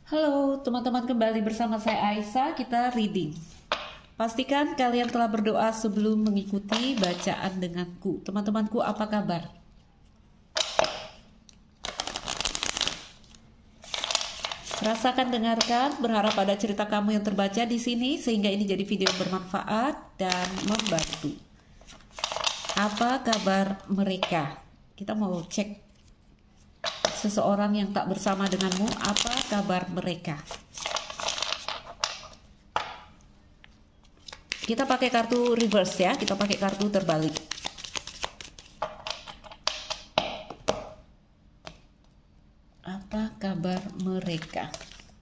Halo teman-teman, kembali bersama saya Aisyah, kita reading. Pastikan kalian telah berdoa sebelum mengikuti bacaan denganku. Teman-temanku, apa kabar? Rasakan, dengarkan, berharap ada cerita kamu yang terbaca di sini sehingga ini jadi video bermanfaat dan membantu. Apa kabar mereka? Kita mau cek seseorang yang tak bersama denganmu, apa kabar mereka? Kita pakai kartu reverse ya, kita pakai kartu terbalik. Apa kabar mereka?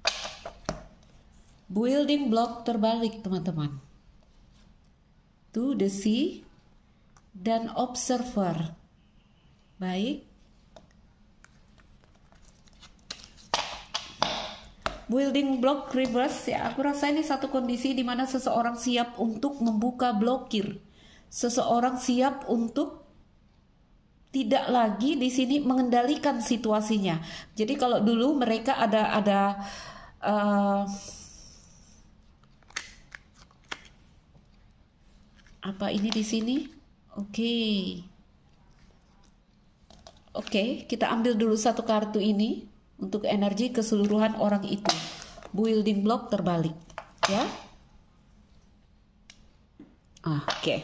Building block terbalik, teman-teman. To the sea dan observer. Baik. Building block reverse ya, aku rasa ini satu kondisi di mana seseorang siap untuk membuka blokir. Seseorang siap untuk tidak lagi di sini mengendalikan situasinya. Jadi kalau dulu mereka ada apa ini di sini? Oke, kita ambil dulu satu kartu ini untuk energi keseluruhan orang itu. Building block terbalik ya. Oke.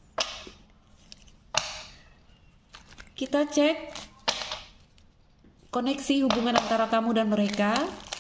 Kita cek koneksi hubungan antara kamu dan mereka.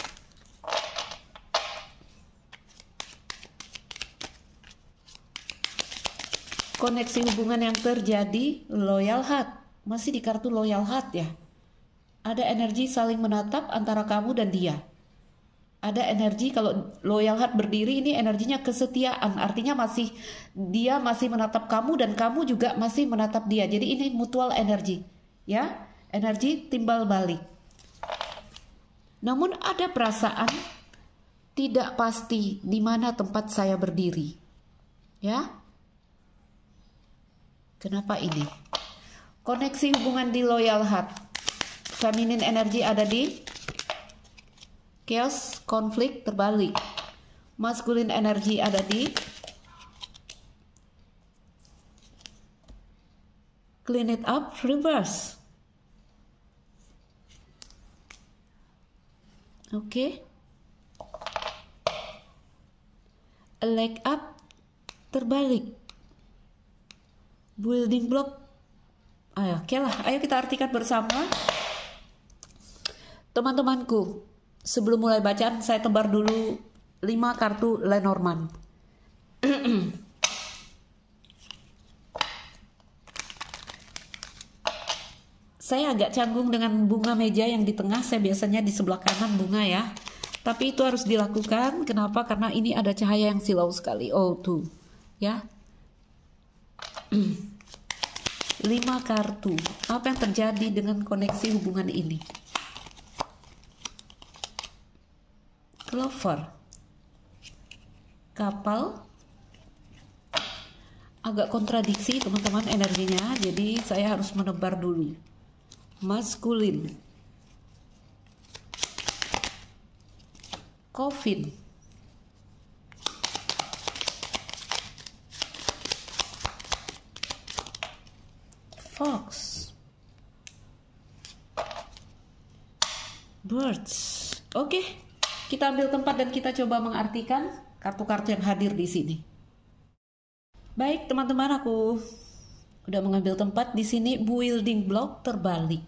Koneksi hubungan yang terjadi, loyal heart. Masih di kartu loyal heart ya. Ada energi saling menatap antara kamu dan dia. Ada energi, kalau loyal heart berdiri ini energinya kesetiaan. Artinya dia masih menatap kamu dan kamu juga masih menatap dia. Jadi ini mutual energi ya. Energi timbal balik. Namun ada perasaan tidak pasti di mana tempat saya berdiri. Ya. Kenapa ini? Koneksi hubungan di loyal heart. Feminine energi ada di chaos, konflik terbalik. Masculine energi ada di clean it up, reverse. Oke. A leg up terbalik. Building block. Ayo kita artikan bersama. Teman-temanku, sebelum mulai bacaan saya tebar dulu 5 kartu Lenormand. Saya agak canggung dengan bunga meja yang di tengah, saya biasanya di sebelah kanan bunga ya. Tapi itu harus dilakukan, kenapa? Karena ini ada cahaya yang silau sekali. Oh tuh, ya. 5 kartu. Apa yang terjadi dengan koneksi hubungan ini? Clover, kapal, agak kontradiksi teman-teman energinya, jadi saya harus menebar dulu. Maskulin, coffin, fox, birds. Oke. Kita ambil tempat dan kita coba mengartikan kartu-kartu yang hadir di sini. Baik teman-teman, aku udah mengambil tempat di sini. Building block terbalik.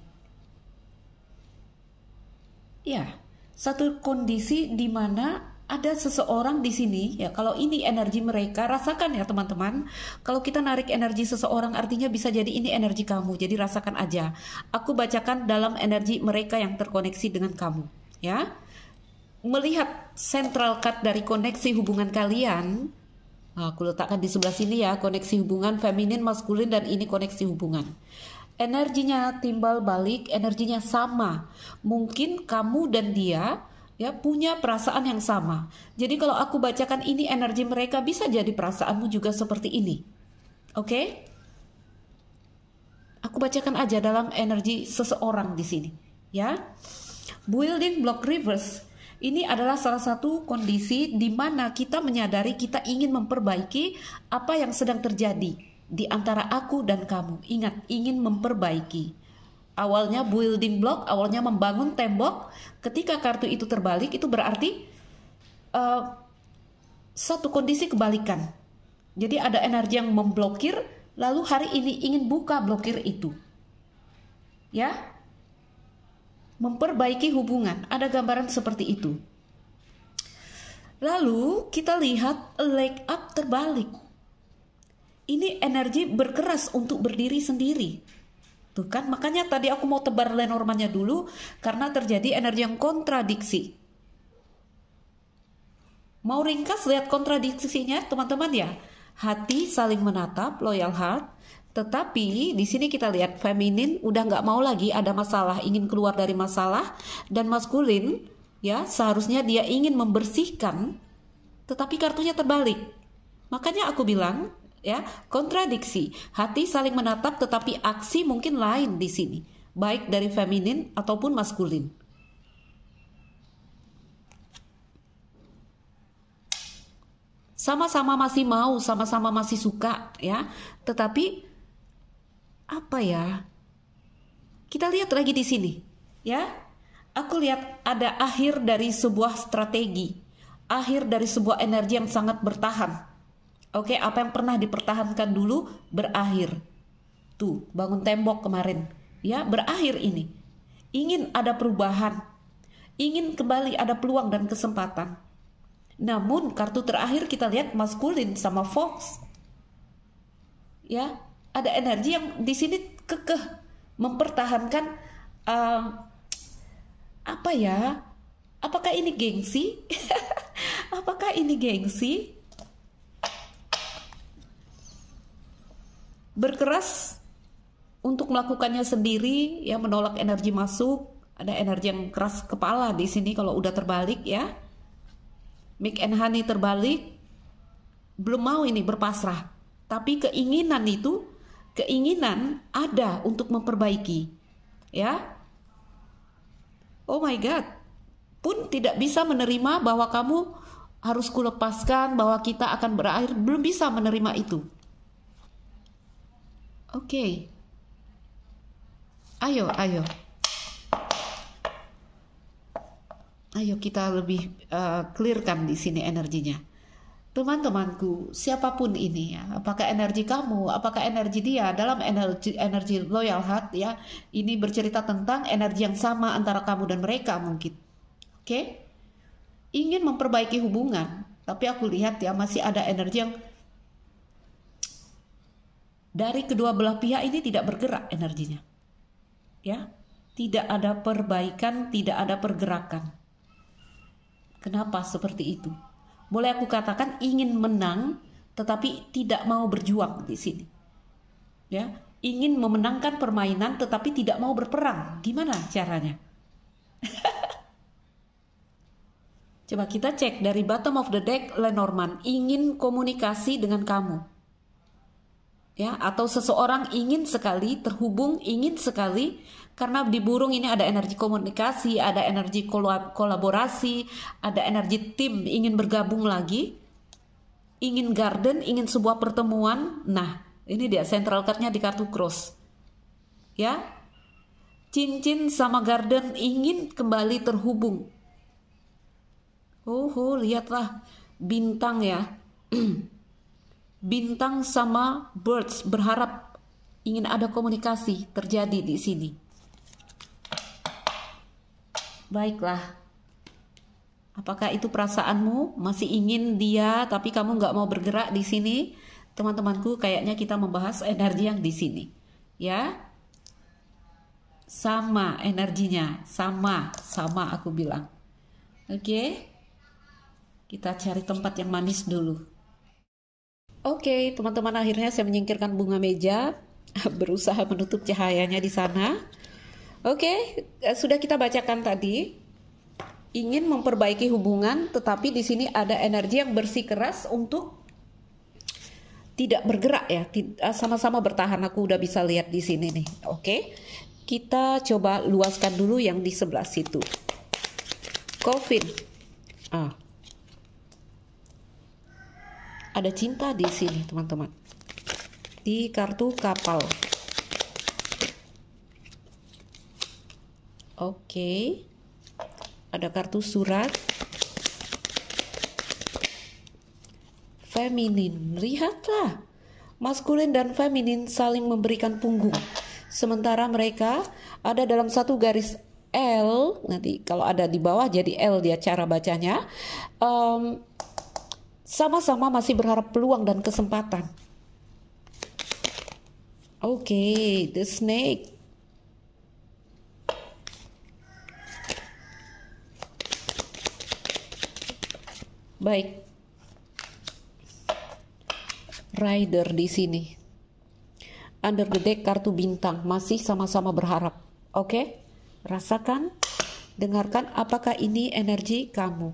Ya, satu kondisi di mana ada seseorang di sini. Ya, kalau ini energi mereka, rasakan ya teman-teman. Kalau kita narik energi seseorang, artinya bisa jadi ini energi kamu. Jadi rasakan aja. Aku bacakan dalam energi mereka yang terkoneksi dengan kamu. Ya. Melihat central card dari koneksi hubungan kalian, aku letakkan di sebelah sini ya, koneksi hubungan feminin, maskulin, dan ini koneksi hubungan. Energinya timbal balik, energinya sama. Mungkin kamu dan dia ya punya perasaan yang sama. Jadi kalau aku bacakan ini energi mereka, bisa jadi perasaanmu juga seperti ini. Oke? Aku bacakan aja dalam energi seseorang di sini, ya. Building block reverse. Ini adalah salah satu kondisi di mana kita menyadari kita ingin memperbaiki apa yang sedang terjadi di antara aku dan kamu. Ingat, ingin memperbaiki. Awalnya building block, awalnya membangun tembok. Ketika kartu itu terbalik, itu berarti satu kondisi kebalikan. Jadi ada energi yang memblokir, lalu hari ini ingin buka blokir itu. Ya, memperbaiki hubungan, ada gambaran seperti itu. Lalu kita lihat leg up terbalik. Ini energi berkeras untuk berdiri sendiri. Tuh kan, makanya tadi aku mau tebar Lenormandnya dulu karena terjadi energi yang kontradiksi. Mau ringkas lihat kontradiksinya teman-teman ya. Hati saling menatap, loyal heart. Tetapi di sini kita lihat feminin udah nggak mau lagi ada masalah, ingin keluar dari masalah, dan maskulin ya seharusnya dia ingin membersihkan, tetapi kartunya terbalik. Makanya aku bilang ya kontradiksi, hati saling menatap tetapi aksi mungkin lain di sini, baik dari feminin ataupun maskulin. Sama-sama masih mau, sama-sama masih suka ya, tetapi apa ya? Kita lihat lagi di sini, ya. Aku lihat ada akhir dari sebuah strategi, akhir dari sebuah energi yang sangat bertahan. Oke, apa yang pernah dipertahankan dulu berakhir. Tuh, bangun tembok kemarin, ya, berakhir ini. Ingin ada perubahan, ingin kembali ada peluang dan kesempatan. Namun kartu terakhir kita lihat maskulin sama fox. Ya, ada energi yang di sini kekeh mempertahankan apa ya? Apakah ini gengsi? Apakah ini gengsi? Berkeras untuk melakukannya sendiri, ya, menolak energi masuk. Ada energi yang keras kepala di sini kalau udah terbalik ya. Milk and honey terbalik, belum mau ini berpasrah. Tapi keinginan itu, keinginan ada untuk memperbaiki, ya. Oh my God, pun tidak bisa menerima bahwa kamu harus kulepaskan, bahwa kita akan berakhir, belum bisa menerima itu. Oke. Ayo. Ayo kita lebih clearkan di sini energinya. Teman-temanku, siapapun ini ya, apakah energi kamu, apakah energi dia, dalam energi loyal heart ya, ini bercerita tentang energi yang sama antara kamu dan mereka mungkin. Oke? Ingin memperbaiki hubungan, tapi aku lihat ya masih ada energi yang dari kedua belah pihak ini tidak bergerak energinya. Ya, tidak ada perbaikan, tidak ada pergerakan. Kenapa seperti itu? Boleh aku katakan ingin menang, tetapi tidak mau berjuang di sini. Ya, ingin memenangkan permainan, tetapi tidak mau berperang. Gimana caranya? Coba kita cek dari bottom of the deck, Lenormand ingin komunikasi dengan kamu. Ya, atau seseorang ingin sekali terhubung, ingin sekali, karena di burung ini ada energi komunikasi, ada energi kolaborasi, ada energi tim, ingin bergabung lagi, ingin garden, ingin sebuah pertemuan. Nah, ini dia central card-nya di kartu cross. Ya, cincin sama garden ingin kembali terhubung. Oh, lihatlah bintang ya. Bintang sama birds berharap ingin ada komunikasi terjadi di sini. Baiklah. Apakah itu perasaanmu? Masih ingin dia tapi kamu nggak mau bergerak di sini? Teman-temanku, kayaknya kita membahas energi yang di sini. Ya. Sama energinya, sama aku bilang. Oke. Kita cari tempat yang manis dulu. Oke, teman-teman, akhirnya saya menyingkirkan bunga meja, berusaha menutup cahayanya di sana. Oke, sudah kita bacakan tadi. Ingin memperbaiki hubungan, tetapi di sini ada energi yang bersikeras untuk tidak bergerak ya, sama-sama bertahan. Aku udah bisa lihat di sini nih. Oke, kita coba luaskan dulu yang di sebelah situ. Coffin. Ada cinta di sini, teman-teman. Di kartu kapal. Oke. Ada kartu surat. Feminin. Lihatlah. Maskulin dan feminin saling memberikan punggung. Sementara mereka ada dalam satu garis L. Nanti kalau ada di bawah jadi L dia cara bacanya. Sama-sama masih berharap peluang dan kesempatan. Oke, the snake. Baik. Rider di sini. Under the deck kartu bintang, masih sama-sama berharap. Oke? Rasakan, dengarkan apakah ini energi kamu.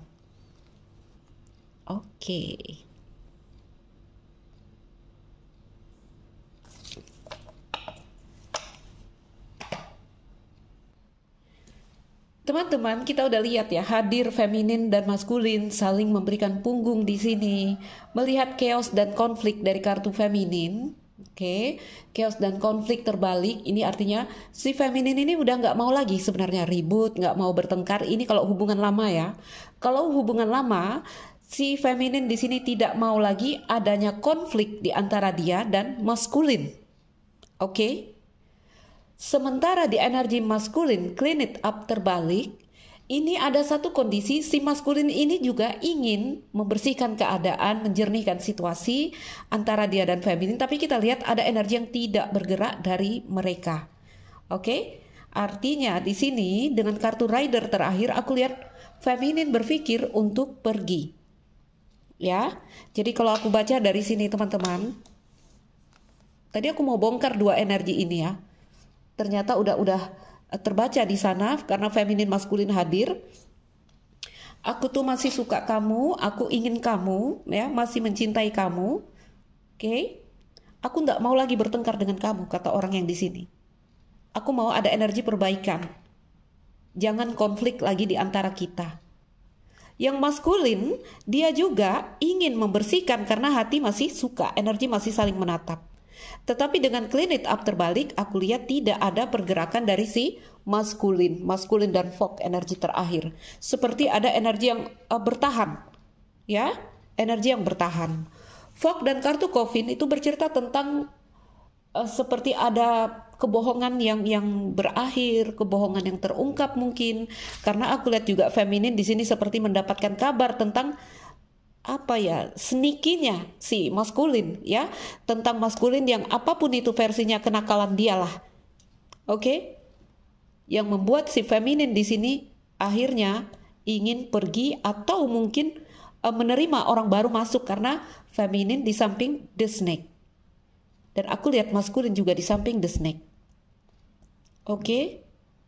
Oke. Teman-teman, kita udah lihat ya, hadir feminin dan maskulin saling memberikan punggung di sini. Melihat chaos dan konflik dari kartu feminin. Oke, chaos dan konflik terbalik. Ini artinya si feminin ini udah nggak mau lagi sebenarnya ribut, nggak mau bertengkar. Ini kalau hubungan lama ya. Kalau hubungan lama, si feminin di sini tidak mau lagi adanya konflik di antara dia dan maskulin. Oke. Sementara di energi maskulin, clean it up terbalik, ini ada satu kondisi si maskulin ini juga ingin membersihkan keadaan, menjernihkan situasi antara dia dan feminin, tapi kita lihat ada energi yang tidak bergerak dari mereka. Oke? Artinya di sini dengan kartu rider terakhir aku lihat feminin berpikir untuk pergi. Ya. Jadi kalau aku baca dari sini teman-teman, tadi aku mau bongkar dua energi ini ya. Ternyata udah terbaca di sana karena feminin maskulin hadir. Aku tuh masih suka kamu, aku ingin kamu, ya, masih mencintai kamu. Oke? Aku nggak mau lagi bertengkar dengan kamu, kata orang yang di sini. Aku mau ada energi perbaikan. Jangan konflik lagi di antara kita. Yang maskulin, dia juga ingin membersihkan karena hati masih suka, energi masih saling menatap. Tetapi dengan clean it up terbalik, aku lihat tidak ada pergerakan dari si maskulin dan fog energi terakhir. Seperti ada energi yang bertahan, ya, energi yang bertahan. Fog dan kartu coffin itu bercerita tentang seperti ada kebohongan yang berakhir, kebohongan yang terungkap mungkin. Karena aku lihat juga feminin di sini seperti mendapatkan kabar tentang apa ya, sneaky-nya si maskulin ya, tentang maskulin yang apapun itu versinya kenakalan dialah. Oke? Yang membuat si feminin di sini akhirnya ingin pergi atau mungkin menerima orang baru masuk karena feminin di samping the snake. Dan aku lihat maskulin juga di samping the snake. Oke?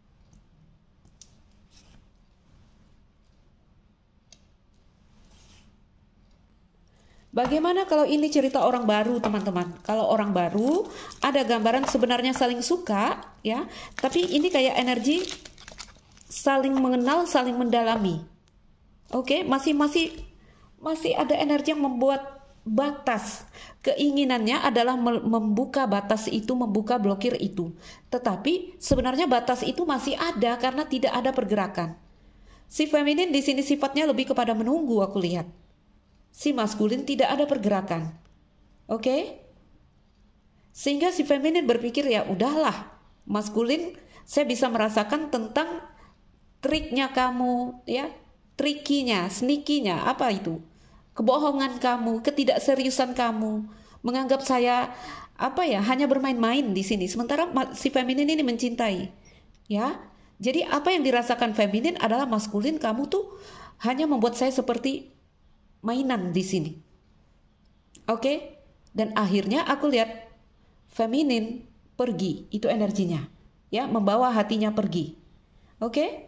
Bagaimana kalau ini cerita orang baru, teman-teman? Kalau orang baru, ada gambaran sebenarnya saling suka, ya. Tapi ini kayak energi saling mengenal, saling mendalami. Oke, masih ada energi yang membuat batas. Keinginannya adalah membuka batas itu, membuka blokir itu. Tetapi sebenarnya batas itu masih ada karena tidak ada pergerakan. Si feminin di sini sifatnya lebih kepada menunggu, aku lihat. Si maskulin tidak ada pergerakan. Oke? Sehingga si feminin berpikir ya udahlah, maskulin saya bisa merasakan tentang triknya kamu, ya, trikinya, sneaky-nya, apa itu? Kebohongan kamu, ketidakseriusan kamu, menganggap saya apa ya, hanya bermain-main di sini. Sementara si feminin ini mencintai, ya. Jadi apa yang dirasakan feminin adalah maskulin kamu tuh hanya membuat saya seperti mainan di sini. Oke? Dan akhirnya aku lihat feminin pergi, itu energinya. Ya, membawa hatinya pergi. Oke?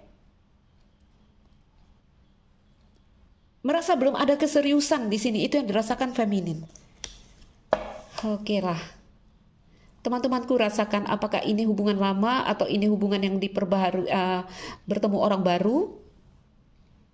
Merasa belum ada keseriusan di sini, itu yang dirasakan feminin. Oke lah. Teman-temanku rasakan apakah ini hubungan lama atau ini hubungan yang diperbaharui, bertemu orang baru?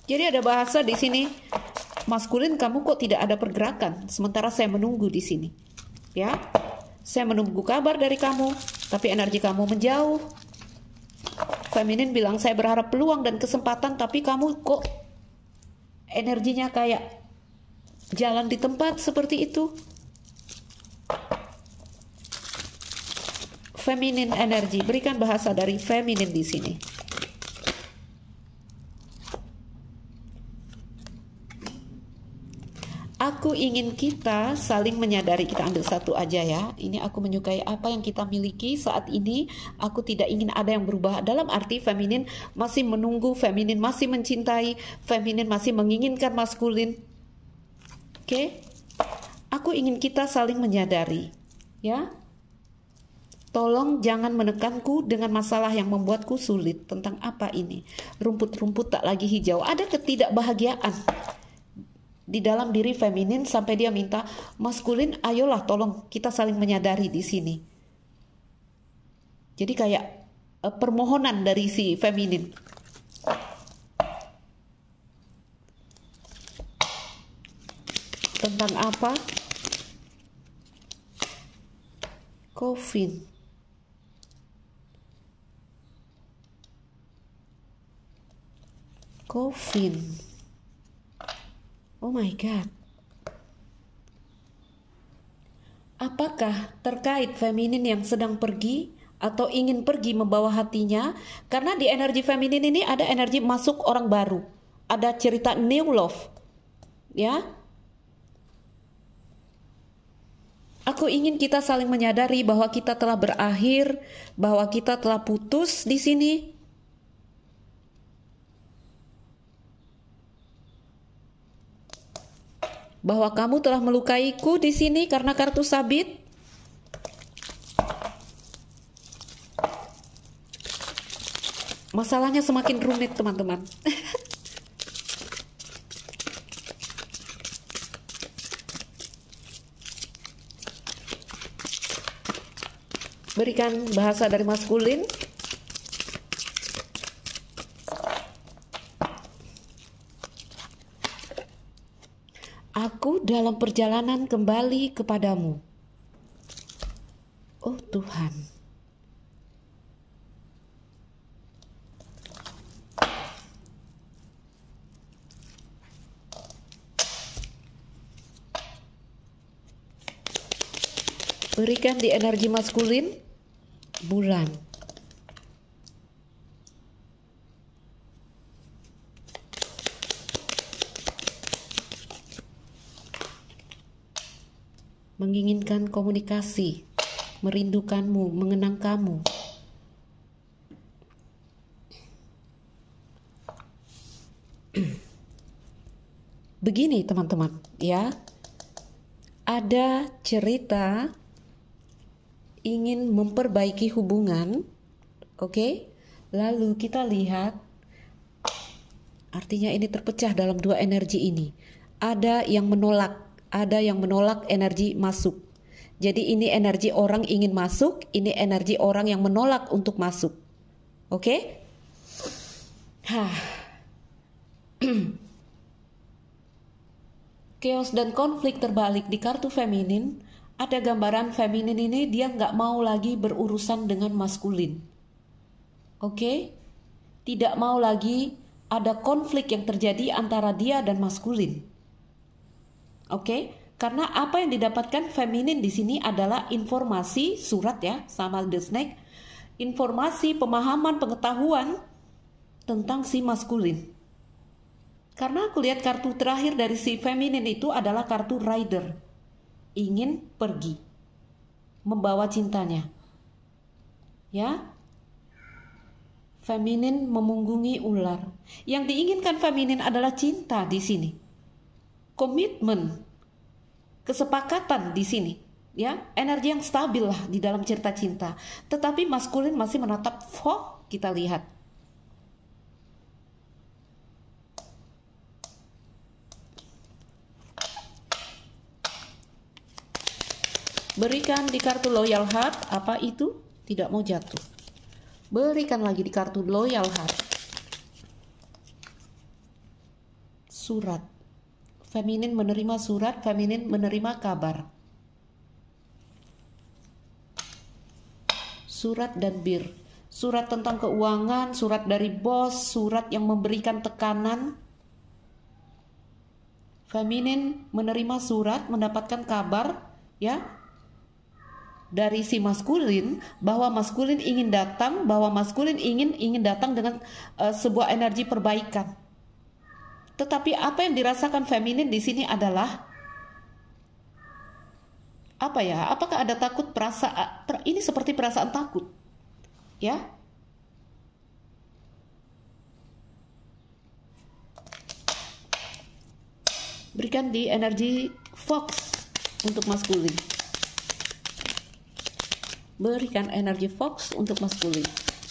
Jadi ada bahasa di sini, maskulin kamu kok tidak ada pergerakan, sementara saya menunggu di sini. Ya, saya menunggu kabar dari kamu, tapi energi kamu menjauh. Feminin bilang saya berharap peluang dan kesempatan, tapi kamu kok energinya kayak jalan di tempat seperti itu. Feminin energi, berikan bahasa dari feminin di sini. Aku ingin kita saling menyadari. Kita ambil satu aja ya. Ini aku menyukai apa yang kita miliki saat ini. Aku tidak ingin ada yang berubah. Dalam arti feminin masih menunggu, feminin masih mencintai, feminin masih menginginkan maskulin. Oke? Aku ingin kita saling menyadari. Ya. Tolong jangan menekanku dengan masalah yang membuatku sulit. Tentang apa ini? Rumput-rumput tak lagi hijau. Ada ketidakbahagiaan di dalam diri feminin sampai dia minta maskulin, ayolah tolong kita saling menyadari di sini. Jadi kayak permohonan dari si feminin. Tentang apa? Coffin. Oh my God. Apakah terkait feminin yang sedang pergi atau ingin pergi membawa hatinya? Karena di energi feminin ini ada energi masuk orang baru. Ada cerita new love. Ya. Aku ingin kita saling menyadari bahwa kita telah berakhir, bahwa kita telah putus di sini. Bahwa kamu telah melukaiku di sini karena kartu sabit. Masalahnya semakin rumit, teman-teman. Berikan bahasa dari maskulin. Aku dalam perjalanan kembali kepadamu. Oh Tuhan. Berikan di energi maskulin, bulan. Menginginkan komunikasi, merindukanmu, mengenang kamu. Begini teman-teman, ya. Ada cerita ingin memperbaiki hubungan, oke? Lalu kita lihat, artinya ini terpecah dalam dua energi ini. Ada yang menolak energi masuk. Jadi ini energi orang ingin masuk, ini energi orang yang menolak untuk masuk. Oke? Chaos dan konflik terbalik di kartu feminin. Ada gambaran feminin ini dia nggak mau lagi berurusan dengan maskulin. Oke? Tidak mau lagi ada konflik yang terjadi antara dia dan maskulin. Oke? Karena apa yang didapatkan feminin di sini adalah informasi surat ya, sama the snake. Informasi, pemahaman, pengetahuan tentang si maskulin. Karena aku lihat kartu terakhir dari si feminin itu adalah kartu rider. Ingin pergi, membawa cintanya. Ya. Feminin memunggungi ular. Yang diinginkan feminin adalah cinta di sini. Komitmen, kesepakatan di sini. Ya, energi yang stabil lah di dalam cerita cinta. Tetapi maskulin masih menatap fog, kita lihat. Berikan di kartu loyal heart, apa itu? Tidak mau jatuh. Berikan lagi di kartu loyal heart. surat. Feminin menerima surat, feminin menerima kabar. Surat dan bir. Surat tentang keuangan, surat dari bos, surat yang memberikan tekanan. Feminin menerima surat, mendapatkan kabar ya dari si maskulin bahwa maskulin ingin datang, bahwa maskulin ingin datang dengan sebuah energi perbaikan. Tetapi apa yang dirasakan feminin di sini adalah apa ya? Apakah ada takut, ini seperti perasaan takut. Ya. Berikan di energi Fox untuk maskulin. Berikan energi Fox untuk maskulin.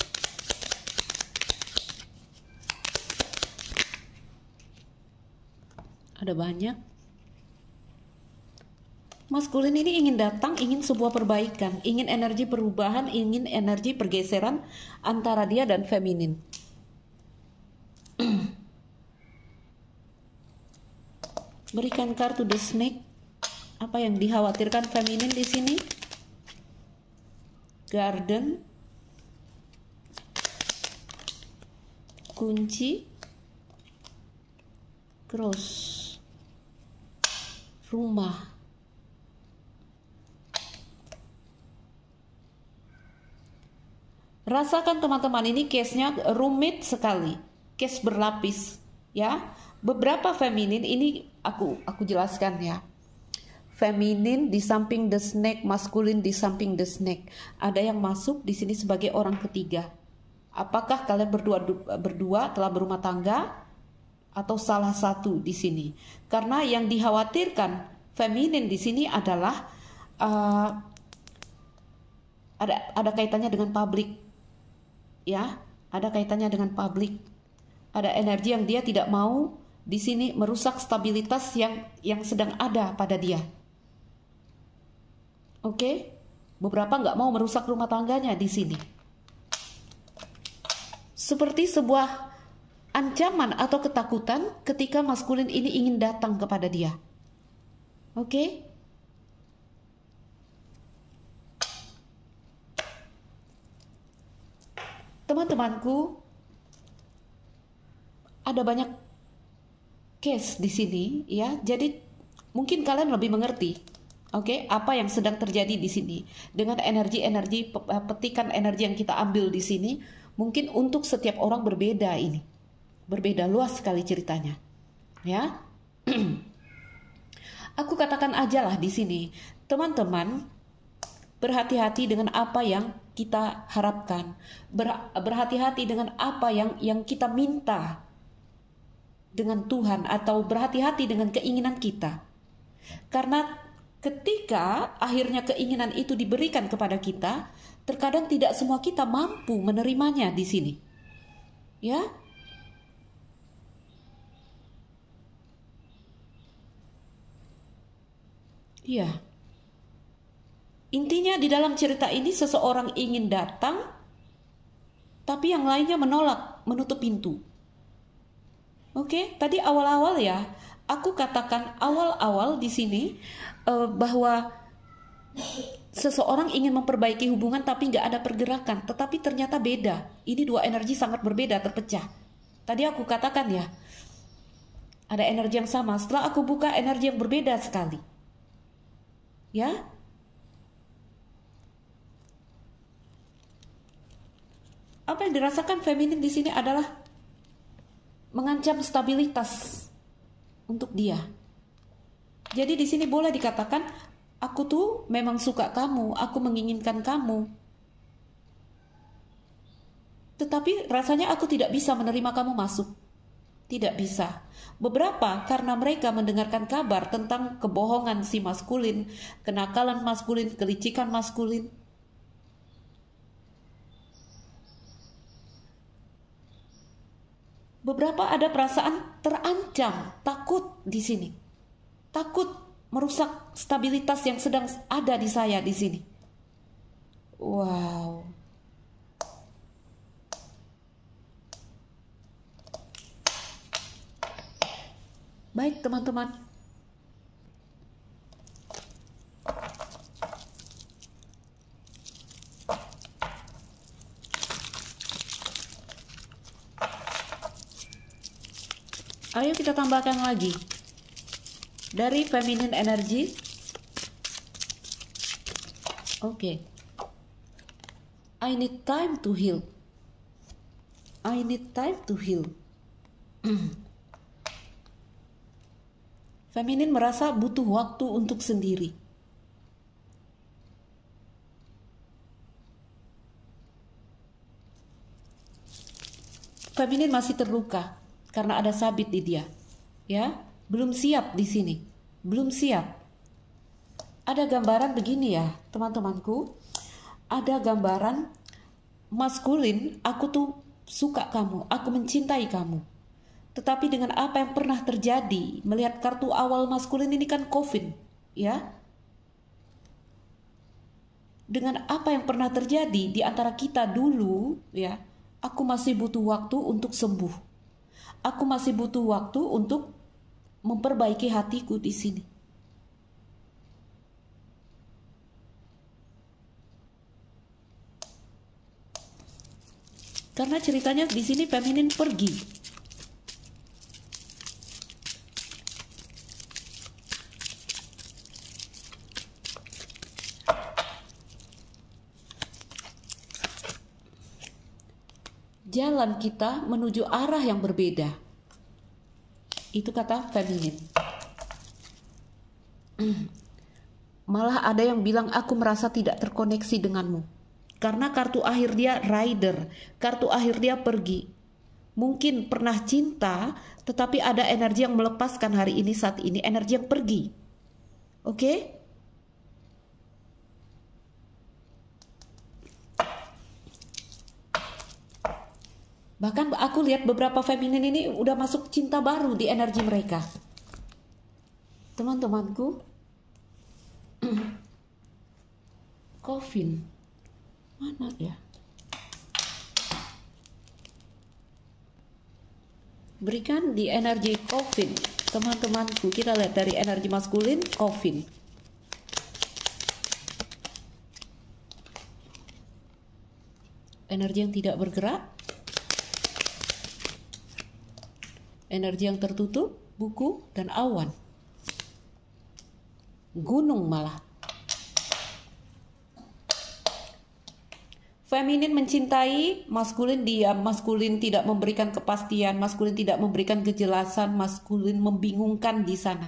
Ada banyak. Maskulin ini ingin datang, ingin sebuah perbaikan, ingin energi perubahan, ingin energi pergeseran antara dia dan feminin. Berikan kartu The Snake. Apa yang dikhawatirkan feminin di sini? Garden, kunci, cross, rumah. Rasakan teman-teman, ini case-nya rumit sekali, case berlapis ya. Beberapa feminin ini aku jelaskan ya. Feminin di samping the snake, maskulin di samping the snake. Ada yang masuk di sini sebagai orang ketiga. Apakah kalian berdua telah berumah tangga atau salah satu di sini? Karena yang dikhawatirkan feminin di sini adalah ada kaitannya dengan publik. Ya, ada kaitannya dengan publik. Ada energi yang dia tidak mau di sini merusak stabilitas yang sedang ada pada dia. Oke, beberapa nggak mau merusak rumah tangganya di sini. Seperti sebuah ancaman atau ketakutan ketika maskulin ini ingin datang kepada dia. Oke? Teman-temanku, ada banyak case di sini ya. Jadi mungkin kalian lebih mengerti, oke, apa yang sedang terjadi di sini dengan energi-energi petikan energi yang kita ambil di sini. Mungkin untuk setiap orang berbeda ini. Berbeda luas sekali ceritanya. Ya. Aku katakan aja lah di sini, teman-teman, berhati-hati dengan apa yang kita harapkan. Berhati-hati dengan apa yang kita minta dengan Tuhan, atau berhati-hati dengan keinginan kita. Karena ketika akhirnya keinginan itu diberikan kepada kita, terkadang tidak semua kita mampu menerimanya di sini. Ya. Iya. Intinya di dalam cerita ini seseorang ingin datang, tapi yang lainnya menolak, menutup pintu. Oke, tadi awal-awal ya, aku katakan awal-awal di sini bahwa seseorang ingin memperbaiki hubungan tapi nggak ada pergerakan, tetapi ternyata beda. Ini dua energi sangat berbeda, terpecah. Tadi aku katakan ya, ada energi yang sama. Setelah aku buka, energi yang berbeda sekali. Ya. Apa yang dirasakan feminin di sini adalah mengancam stabilitas untuk dia. Jadi di sini boleh dikatakan, aku tuh memang suka kamu, aku menginginkan kamu. Tetapi rasanya aku tidak bisa menerima kamu masuk. Tidak bisa. Beberapa karena mereka mendengarkan kabar tentang kebohongan si maskulin, kenakalan maskulin, kelicikan maskulin. Beberapa ada perasaan terancam, takut di sini. Takut merusak stabilitas yang sedang ada di saya di sini. Wow. Baik teman-teman. Ayo kita tambahkan lagi dari feminine energy. Oke. I need time to heal. I need time to heal. Feminin merasa butuh waktu untuk sendiri. Feminin masih terluka karena ada sabit di dia. Ya, belum siap di sini. Belum siap. Ada gambaran begini ya, teman-temanku. Ada gambaran maskulin, aku tuh suka kamu, aku mencintai kamu. Tetapi dengan apa yang pernah terjadi, melihat kartu awal maskulin ini kan coffin, ya. Dengan apa yang pernah terjadi di antara kita dulu, ya, aku masih butuh waktu untuk sembuh. Aku masih butuh waktu untuk memperbaiki hatiku di sini. Karena ceritanya di sini feminin pergi. Jalan kita menuju arah yang berbeda. Itu kata feminin. Malah ada yang bilang aku merasa tidak terkoneksi denganmu. Karena kartu akhir dia rider, kartu akhir dia pergi. Mungkin pernah cinta, tetapi ada energi yang melepaskan hari ini saat ini, energi yang pergi. Oke? Bahkan aku lihat beberapa feminin ini udah masuk cinta baru di energi mereka. Teman-temanku, coffin, mana ya? Berikan di energi coffin, teman-temanku. Kita lihat dari energi maskulin, coffin. Energi yang tidak bergerak. Energi yang tertutup, buku, dan awan. Gunung malah. Feminin mencintai, maskulin diam, maskulin tidak memberikan kepastian, maskulin tidak memberikan kejelasan, maskulin membingungkan di sana.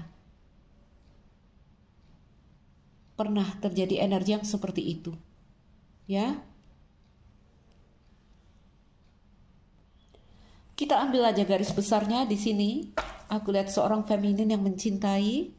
Pernah terjadi energi yang seperti itu. Ya. Kita ambil aja garis besarnya di sini. Aku lihat seorang feminin yang mencintai.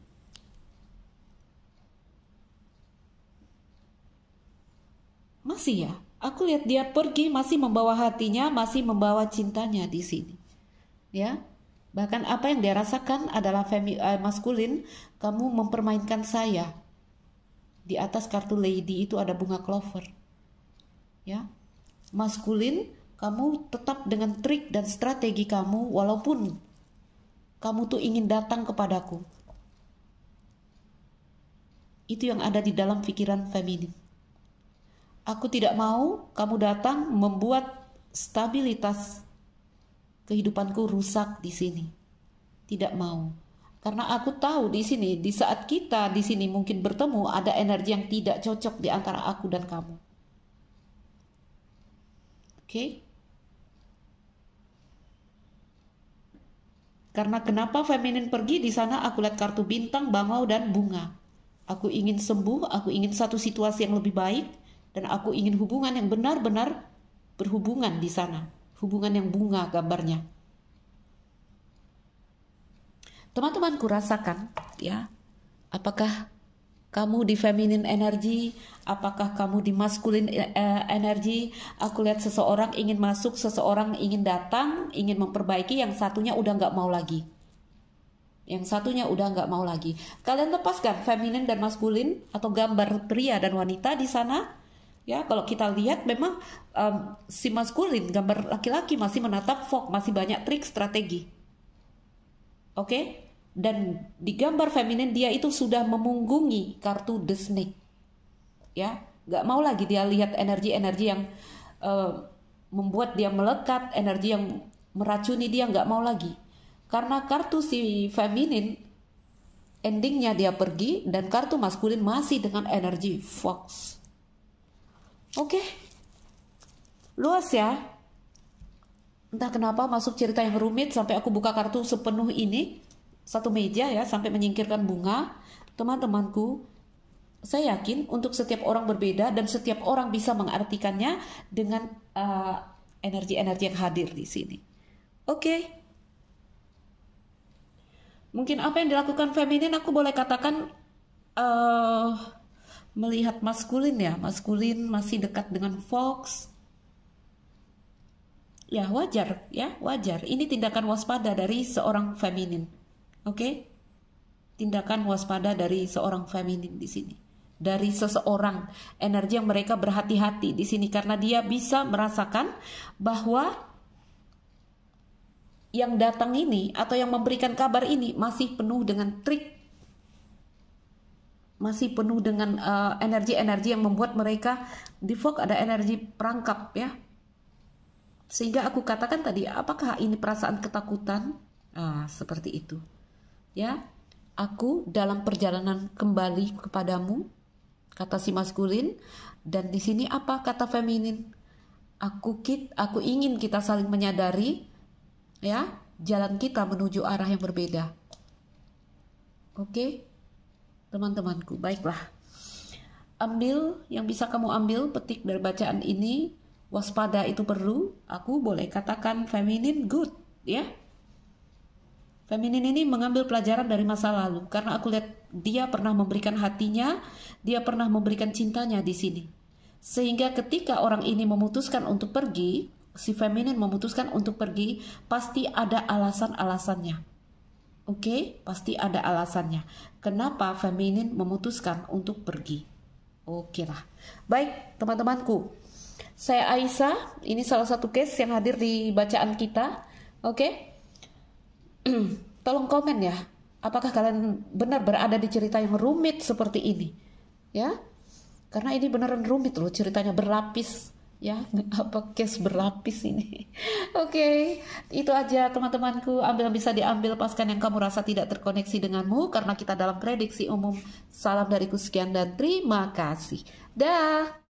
Masih ya, aku lihat dia pergi masih membawa hatinya, masih membawa cintanya di sini. Ya, bahkan apa yang dia rasakan adalah maskulin. Kamu mempermainkan saya. Di atas kartu lady itu ada bunga clover. Ya, maskulin. Kamu tetap dengan trik dan strategi kamu walaupun kamu tuh ingin datang kepadaku. Itu yang ada di dalam pikiran feminin. Aku tidak mau kamu datang membuat stabilitas kehidupanku rusak di sini. Tidak mau. Karena aku tahu di sini, di saat kita di sini mungkin bertemu, ada energi yang tidak cocok di antara aku dan kamu. Oke? Karena kenapa feminin pergi di sana, aku lihat kartu bintang, bangau, dan bunga. Aku ingin sembuh, aku ingin satu situasi yang lebih baik, dan aku ingin hubungan yang benar-benar berhubungan di sana. Hubungan yang bunga gambarnya. Teman-temanku rasakan, ya, apakah kamu di feminine energy, apakah kamu di masculine energy? Aku lihat seseorang ingin masuk, seseorang ingin datang, ingin memperbaiki, yang satunya udah nggak mau lagi. Yang satunya udah nggak mau lagi. Kalian lepaskan feminine dan maskulin atau gambar pria dan wanita di sana. Ya, kalau kita lihat memang si maskulin, gambar laki-laki masih menatap fog, masih banyak trik strategi. Oke? Dan di gambar feminin dia itu sudah memunggungi kartu The Snake. Ya, nggak mau lagi dia lihat energi-energi yang membuat dia melekat, energi yang meracuni dia, nggak mau lagi. Karena kartu si feminin endingnya dia pergi dan kartu maskulin masih dengan energi Fox. Oke. Luas ya. Entah kenapa masuk cerita yang rumit sampai aku buka kartu sepenuh ini, satu meja ya, sampai menyingkirkan bunga. Teman-temanku, saya yakin untuk setiap orang berbeda dan setiap orang bisa mengartikannya dengan energi-energi yang hadir di sini. Oke. Mungkin apa yang dilakukan feminin aku boleh katakan melihat maskulin ya. Maskulin masih dekat dengan Fox. Ya wajar ya, wajar. Ini tindakan waspada dari seorang feminin. Oke? Tindakan waspada dari seorang feminin di sini. Dari seseorang, energi yang mereka berhati-hati di sini karena dia bisa merasakan bahwa yang datang ini atau yang memberikan kabar ini masih penuh dengan trik, masih penuh dengan energi-energi yang membuat mereka di Fox ada energi perangkap ya. Sehingga aku katakan tadi, apakah ini perasaan ketakutan? Seperti itu. Ya, aku dalam perjalanan kembali kepadamu, kata si maskulin, dan di sini apa kata feminin? Aku ingin kita saling menyadari, ya, jalan kita menuju arah yang berbeda. Oke, teman-temanku, baiklah. Ambil yang bisa kamu ambil, petik dari bacaan ini. Waspada itu perlu. Aku boleh katakan feminin good, ya. Feminin ini mengambil pelajaran dari masa lalu karena aku lihat dia pernah memberikan hatinya, dia pernah memberikan cintanya di sini. Sehingga ketika orang ini memutuskan untuk pergi, si feminin memutuskan untuk pergi, pasti ada alasan-alasannya. Oke, pasti ada alasannya. Kenapa feminin memutuskan untuk pergi? Oke lah. Baik, teman-temanku. Saya Aisyah, ini salah satu case yang hadir di bacaan kita. Oke? Tolong komen ya, apakah kalian benar berada di cerita yang rumit seperti ini? Ya, karena ini beneran rumit loh, ceritanya berlapis. Ya, apa case berlapis ini? Oke, itu aja teman-temanku. Ambil yang bisa diambil, lepaskan yang kamu rasa tidak terkoneksi denganmu, karena kita dalam prediksi umum. Salam dariku sekian dan terima kasih. Dah.